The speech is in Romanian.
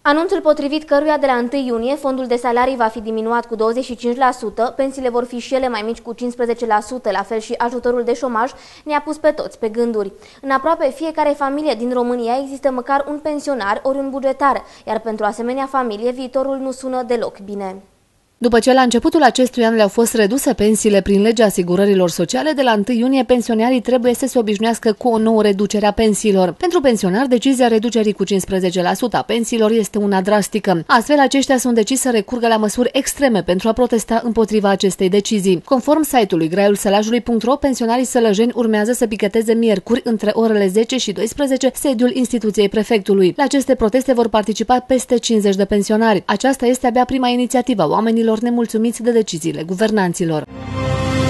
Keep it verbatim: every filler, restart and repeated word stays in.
Anunțul potrivit căruia de la întâi iunie fondul de salarii va fi diminuat cu douăzeci și cinci la sută, pensiile vor fi și ele mai mici cu cincisprezece la sută, la fel și ajutorul de șomaj, ne-a pus pe toți pe gânduri. În aproape fiecare familie din România există măcar un pensionar ori un bugetar, iar pentru asemenea familie viitorul nu sună deloc bine. După ce la începutul acestui an le-au fost reduse pensiile prin legea asigurărilor sociale, de la întâi iunie pensionarii trebuie să se obișnuiască cu o nouă reducere a pensiilor. Pentru pensionari, decizia reducerii cu cincisprezece la sută a pensiilor este una drastică. Astfel, aceștia sunt deciși să recurgă la măsuri extreme pentru a protesta împotriva acestei decizii. Conform site-ului graiul sălajului punct ro, pensionarii sălăjeni urmează să picheteze miercuri între orele zece și douăsprezece sediul instituției prefectului. La aceste proteste vor participa peste cincizeci de pensionari. Aceasta este abia prima inițiativă a oamenilor nemulțumiți de deciziile guvernanților.